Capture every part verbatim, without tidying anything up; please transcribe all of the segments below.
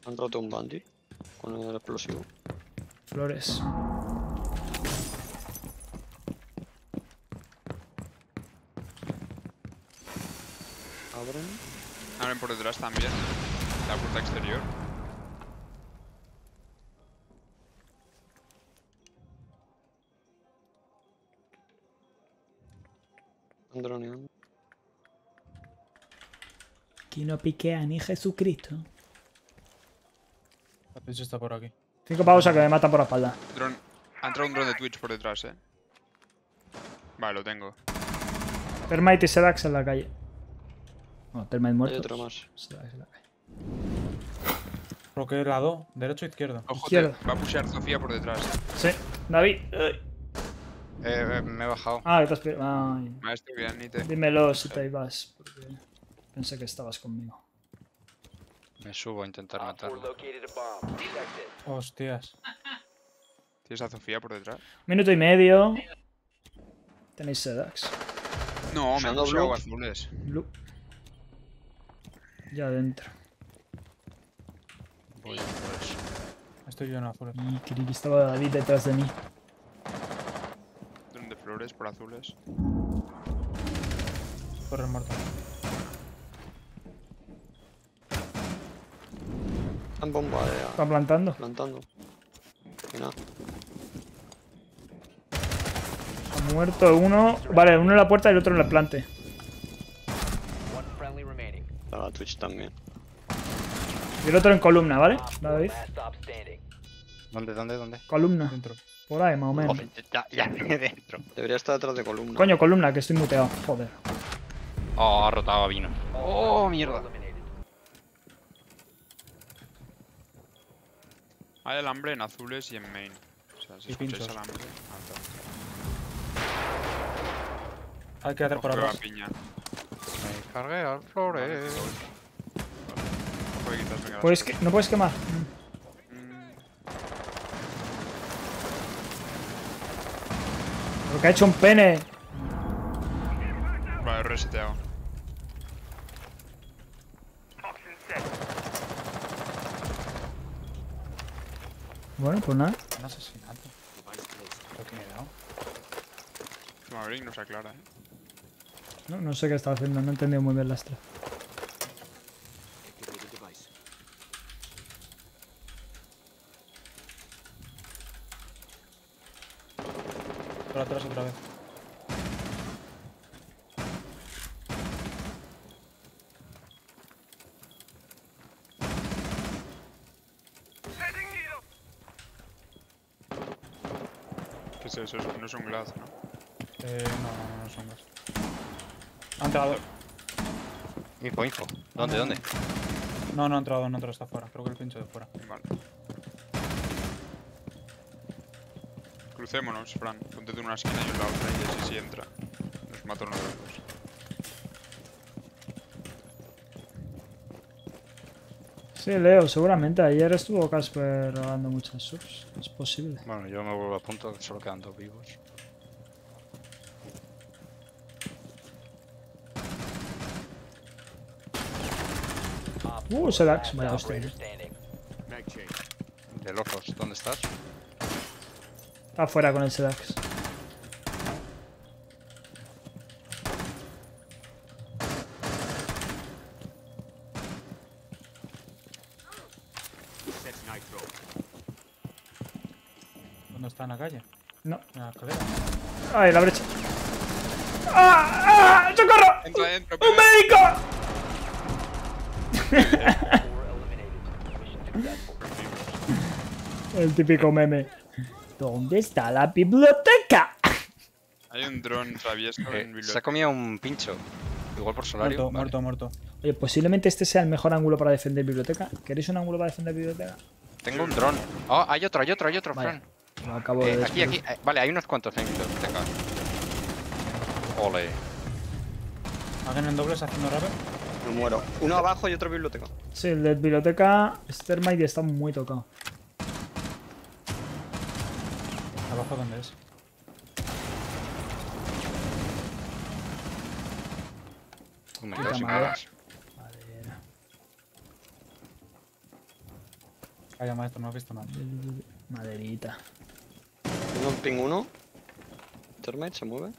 Han roto un bandy con el explosivo. Flores. Abren. Abren por detrás también. La puerta exterior. Han droneando. Aquí no piquea ni Jesucristo. La Twitch está por aquí. Cinco pausas que me matan por la espalda. Dron. Ha entrado un dron de Twitch por detrás, eh. Vale, lo tengo. Termite y Sedax en la calle. No, Termite Hay muerto. otro más. Sedax en la calle. ¿Por qué lado? ¿Derecho o izquierdo? Ojo, Izquierda. va a pushear Sofía por detrás. Sí, David. Ay. Eh, eh, me he bajado. Ah, que te has pi- Ay. Maestro, bien, ni te. Dímelo si te ibas. Porque pensé que estabas conmigo. Me subo a intentar matarlo. Hostias. ¿Tienes a Sofía por detrás? Minuto y medio. Tenéis Sedax. No, me han Usando pusheado blue. azules. Blue. Ya adentro. Voy a por eso. Estoy yo en azul. Y creí que estaba David detrás de mí. Dron de flores por azules. Por el muerto. Han bombardeado. Están plantando. Plantando. Y nada. Ha muerto uno. Vale, uno en la puerta y el otro en el plante. Para la Twitch también. Y el otro en columna, ¿vale? David. ¿Dónde, dónde, dónde? Columna. Dentro. Por ahí, más o menos. Joder, ya, ya, dentro. Debería estar detrás de columna. Coño, columna, que estoy muteado. Joder. Oh, ha rotado a vino. Oh, mierda. Hay alambre en azules y en main. O sea, si Y escucháis pinchos. alambre. alto. Hay que hacer por Ojo que va atrás. piña. Me cargué al flores. Ojo que quizás venga la Pues que, no puedes quemar. Mm, Porque ha hecho un pene. Vale, reseteado. Bueno, pues nada. Un asesinato. ¿Pero qué me he dado? Maverick no se aclara, eh. No, no sé qué estaba haciendo, no he entendido muy bien la extra. Por atrás otra vez. ¿Qué es eso? No es un glass, ¿no? Eh, no, no, no, no son gas. Ha entrado. Info, info. ¿Dónde, dónde? No, no ha entrado, no ha entrado, está fuera. Creo que el pincho de fuera. Vale. Crucémonos, Fran. Ponte tú en una esquina y yo en la otra y así si entra. Nos mata uno de los dos. Sí, Leo, seguramente. Ayer estuvo Casper dando muchas subs. Es posible. Bueno, yo me vuelvo a punto, que solo quedan dos vivos. Uh, Sedax. Vaya hostia. De locos, ¿dónde estás? Está afuera con el Sedax. ¿Dónde está? ¿En la calle? No. En la escalera. ¡Ay, la brecha! ¡Ah! ¡Ah! ¡Socorro! Entra dentro, ¡Un médico! El típico meme. ¿Dónde está la biblioteca? Hay un dron travieso Eh, en se ha biblioteca. comido un pincho. Igual por solario. Muerto, Vale. muerto, muerto. Oye, posiblemente este sea el mejor ángulo para defender biblioteca. ¿Queréis un ángulo para defender biblioteca? Tengo un dron. Oh, hay otro, hay otro, hay otro, Vaya. Fran. Lo acabo de Eh, aquí, descubrir. aquí. eh, vale, hay unos cuantos en biblioteca. Ole. ¿Alguien en dobles haciendo rapper? Me muero. Uno abajo y otro biblioteca. Sí, el de biblioteca, Stermite está muy tocado. ¿Abajo dónde es? Uh, me Puta quedo sin madre. balas. Madera. Calla, maestro, no has visto nada. Maderita. Uno en ping uno. Termite se mueve.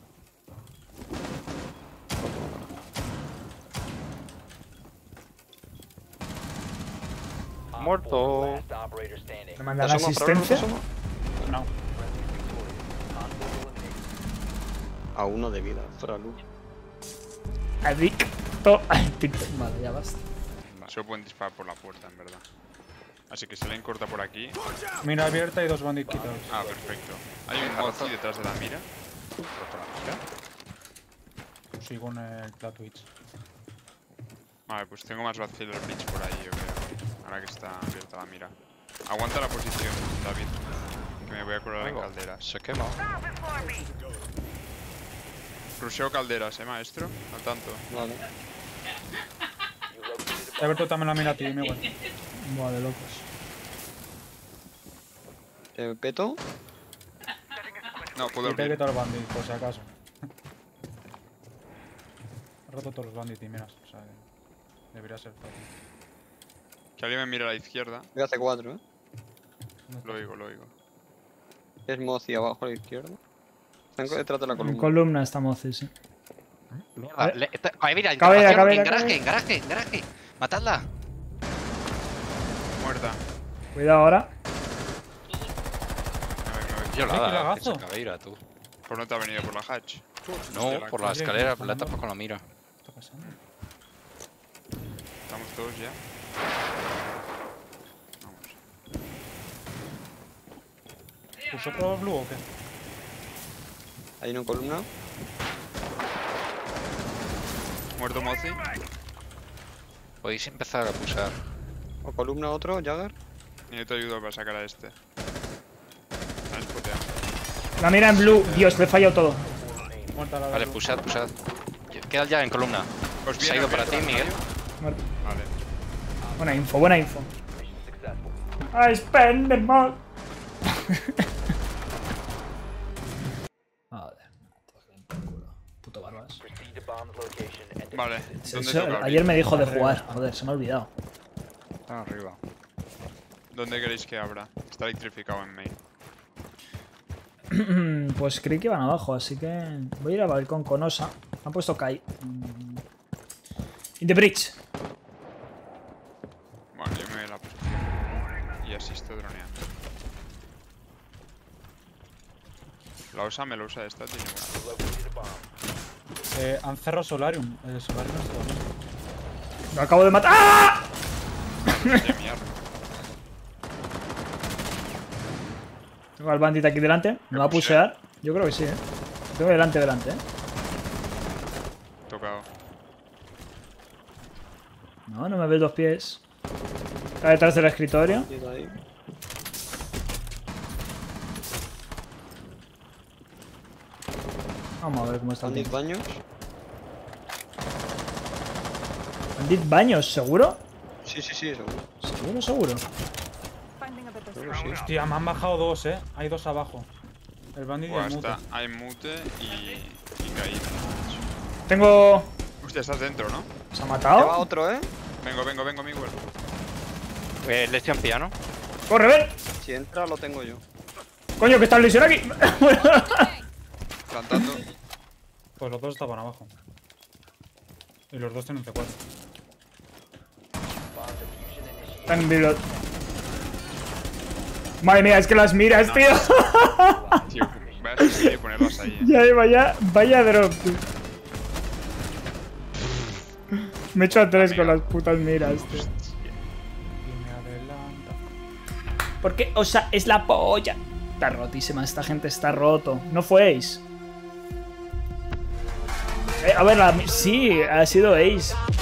Muerto. ¿Me mandan ¿Te asomas, Pablo? ¿No te asistencia? asomas? No. A uno de vida, fuera luz. Adicto al TikTok. Vale, ya basta. Solo pueden disparar por la puerta, en verdad. Así que si alguien corta por aquí. Mira abierta y dos bandits quitados. Ah, perfecto. Hay un Mozi detrás de la mira. ¿Roto la mira? Sigo en el la Twitch. Vale, pues tengo más Bachelor Bridge por ahí, yo creo. Ahora que está abierta la mira. Aguanta la posición, David. Que me voy a curar en Venga. calderas. Se quema. Rusheo calderas, eh, maestro. Al tanto. Vale. He abierto también la mira a ti, mi güey. Vale, locos. Eh, peto. No, puedo Y te he abrir. quitado el bandit, por si acaso. He roto todos los bandits y miras. O sea, que debería ser fácil. Que alguien me mire a la izquierda. Voy a hacer cuatro, eh. ¿Dónde está? Lo oigo, lo oigo. Es Mozi abajo a la izquierda. Están detrás de la En columna. columna estamos, sí, sí. Mierda. le- está- Ahí mira, Cabera, interrogación, cabera, en garaje, cabera. en garaje, en garaje. Matadla. Muerta. Cuidado ahora. A ver, me voy. Violada. lagazo. esa caveira, tú. Pues no te ha venido por la hatch. No, Hostia, por la Oye, escalera, ¿qué la está tapa con la mira. ¿Qué está pasando? Estamos todos ya. Vamos. ¿Puso otro blue o qué? Hay uno en columna. Muerto Mozi. Podéis empezar a pulsar. O columna otro, Jagger. Necesito ayuda para sacar a este. Están spoteando. La mira en blue. Dios, le he fallado todo. Muerta la de Vale, blue. pulsad, pulsad. Queda ya en columna. Os Se ha viene ido para ti, abierto, Miguel. Muerto. Vale. Buena info, buena info. I spend the money. Joder. Puto barbas. Vale. ¿Dónde Eso- toca abrir? ayer me dijo de jugar. Joder, se me ha olvidado. Están arriba. ¿Dónde queréis que abra? Está electrificado en main. Pues creí que iban abajo, así que voy a ir al balcón con Osa. Me han puesto Kai. Mm. In the bridge. Vale, yo me voy a la posición. Y asisto droneando. La osa me lo usa esta, tiene buena. Eh, han cerrado Solarium. El Solarium no está bien. Lo acabo de matar. ¡Ah! Qué mierda. Tengo al bandit aquí delante. ¿Me va a pushear? Yo creo que sí, eh. Lo tengo delante, delante, eh. Tocado. No, no me ve dos pies. Está detrás del escritorio. Y de ahí. Vamos a ver cómo está el Bandit tío. baños. Bandit baños, ¿seguro? Sí, sí, sí, seguro. Seguro, seguro. Seguro sí. Hostia, me han bajado dos, eh. Hay dos abajo. El bandit y Buah, el mute. está. Hay mute y. y caído. Tengo... Hostia, estás dentro, ¿no? ¿Se ha Lleva matado? otro, eh. Vengo, vengo, vengo, Miguel. Eh, lección piano. ¡Corre, ven! Si entra, lo tengo yo. ¡Coño, que está el Lesion aquí! Plantando. Pues los dos estaban abajo. Y los dos tienen C cuatro. Están en reload. Madre mía, es que las miras, tío. Tío, voy a subir y ponerlas ahí. Eh. Ya, vaya, vaya drop, tío. Me he hecho a tres con las putas miras, tío. Y me adelanta. Porque, o sea, es la polla. Está rotísima, esta gente está roto. ¿No fue Ace? Eh, a ver, la- sí, ha sido Ace.